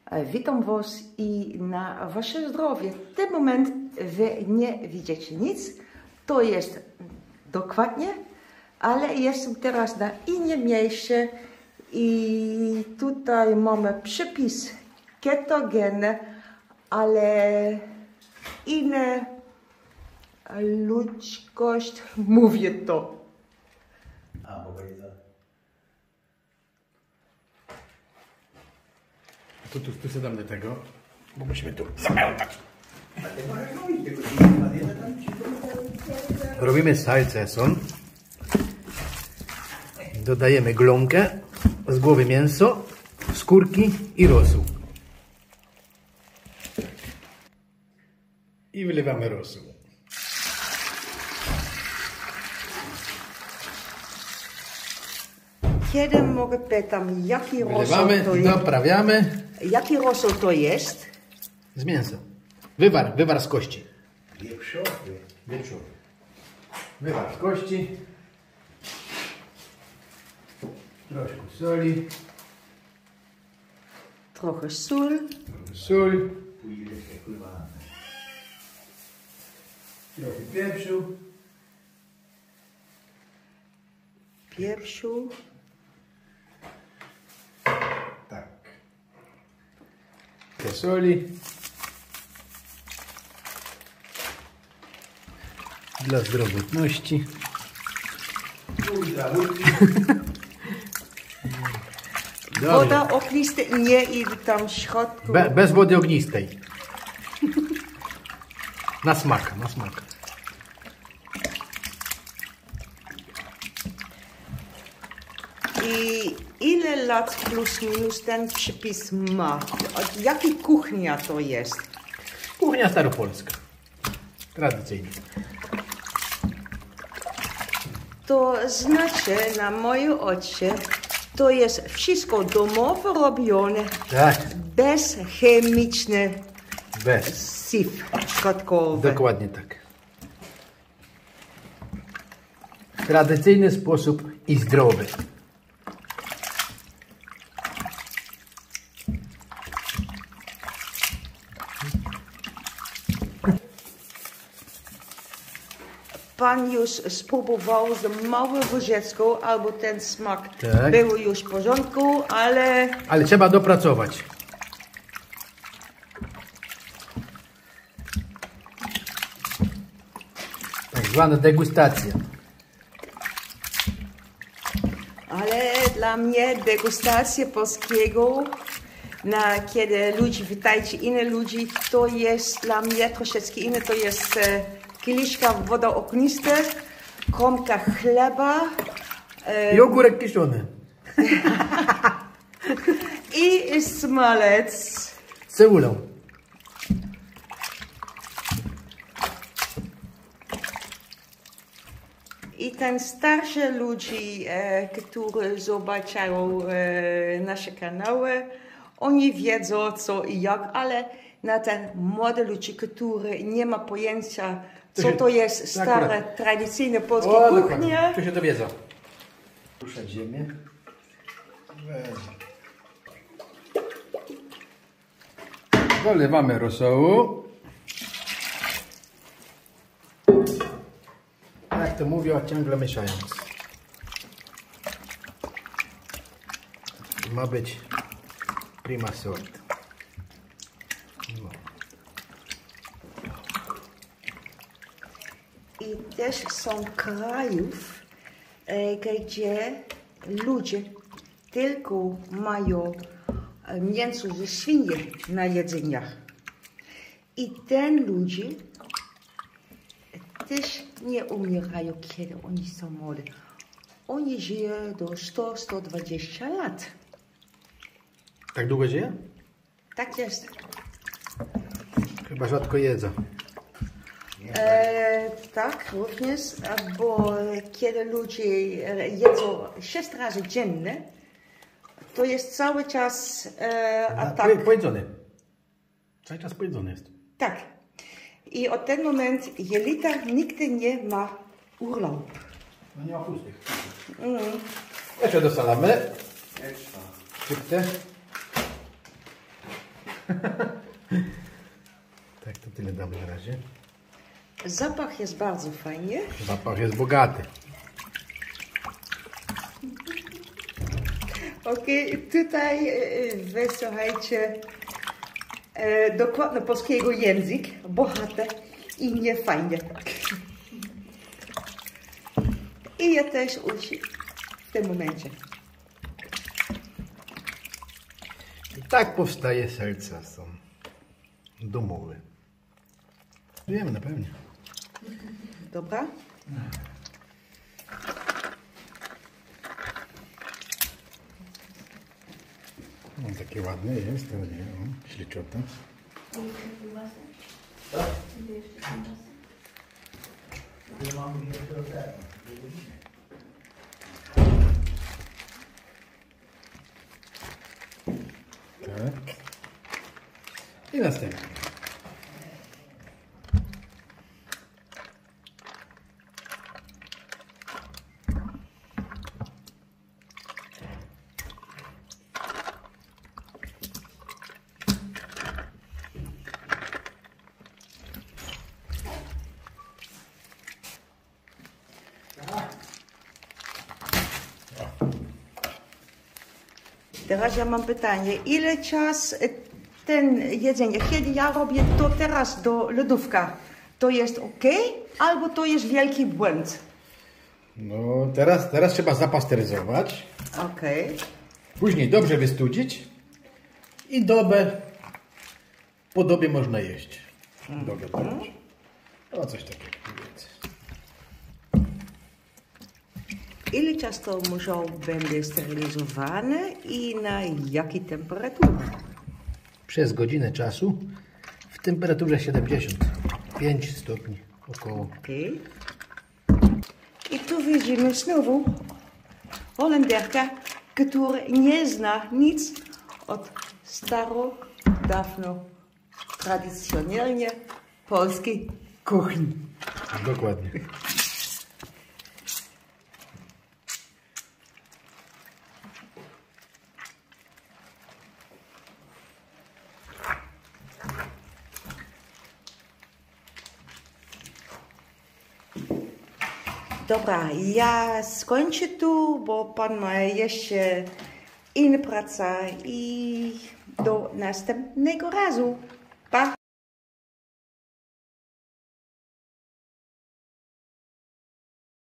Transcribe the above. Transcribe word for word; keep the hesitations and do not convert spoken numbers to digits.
Witam Was i na Wasze zdrowie. W tym moment Wy nie widzicie nic, to jest dokładnie, ale jestem teraz na innym miejscu i tutaj mamy przepis ketogeny, ale inna ludzkość mówi to. A, bo widzę. Tu, tu, tu się dam do tego, bo musimy tu zapełniać. Robimy salceson. Dodajemy glonkę, z głowy mięso, skórki i rosół. I wylewamy rosół. Kiedy mogę pytam, jaki rosół Wylewamy, to jest? doprawiamy. Jaki rosół to jest? Z mięsa. Wywar, wywar z kości. Wieprzowy. Wieprzowy. Wywar z kości. Troszkę soli. Trochę sól. Sól. Pójdzie się pływa. Trochę pieprzu. Pieprzu. Tak. Te soli. Dla zdrowotności. Woda ognista nie idzie tam w środku. Be, bez wody ognistej. Na smak, na smak. I ile lat plus minus ten przepis ma? Od jakiej kuchnia to jest? Kuchnia staropolska. Tradycyjnie. To znaczy, na moje oczy, to jest wszystko domowo robione, Tak. bez chemiczne Bez. syf środkowy. Dokładnie tak. Tradycyjny sposób i zdrowy. Pan już spróbował z małą łyżeczką, albo ten smak Tak. był już w porządku, ale Ale trzeba dopracować. Tak zwana degustacja. Ale dla mnie degustacja polskiego, na kiedy ludzie witajcie innych ludzi, to jest dla mnie troszeczkę inne. To jest e, kieliszka woda ognista, kromka chleba e, I ogórek kiszony. i smalec. Z cebulą. I ten starszy ludzi, e, którzy zobaczyją e, nasze kanały, oni wiedzą co i jak, ale na ten młody ludzi, który nie ma pojęcia, co się- to jest stara, akurat. tradycyjna polska O, kuchnia. dokładnie. Tu się dowiedzą. Ruszać ziemię. Dolewamy rosołu. Jak to mówią, ciągle mieszając. Ma być prima sort. No. I też są krajów, e, gdzie ludzie tylko mają e, mięso ze świni na jedzeniach. I ten ludzie też nie umierają, kiedy oni są młodzi. Oni żyją do sto do stu dwudziestu lat. Tak długo żyje? Tak jest. Chyba rzadko jedzą. E, tak, również, bo kiedy ludzie jedzą sześć razy dziennie, to jest cały czas e, atak. Po, pojedzony. Cały czas pojedzony jest. Tak. I od ten moment jelita nigdy nie ma urlop. No nie ma pustych. Mm. Jeszcze do salamy. Ekstra. Szybkie. Tak, to tyle damy na razie. Zapach jest bardzo fajnie. Zapach jest bogaty. Okej, tutaj e, wysłuchajcie e, dokładnie polskiego język, bohater i nie fajnie. I ja też uczę w tym momencie. I tak powstaje serca są domowe. Wiemy na pewno. Dobra? No, takie ładne jest, to nie wiem, śliczota. Nie mam gdzie to ten. Tak. I następny. Teraz ja mam pytanie, ile czas ten jedzenie, kiedy ja robię to teraz do lodówka, to jest ok, albo to jest wielki błąd? No teraz, teraz trzeba zapasteryzować, Okej. później dobrze wystudzić i dobę po dobie można jeść. Dobę dać. No coś takiego. Ile czasu to muszą być sterylizowane i na jakiej temperaturze? Przez godzinę czasu w temperaturze siedemdziesiąt pięć stopni około. Okej. I tu widzimy znowu Holenderka, która nie zna nic od staro, dawno, tradycjonalnie polskiej kuchni. Dokładnie. Dobra, ja skończę tu, bo pan ma jeszcze inne prace i do następnego razu.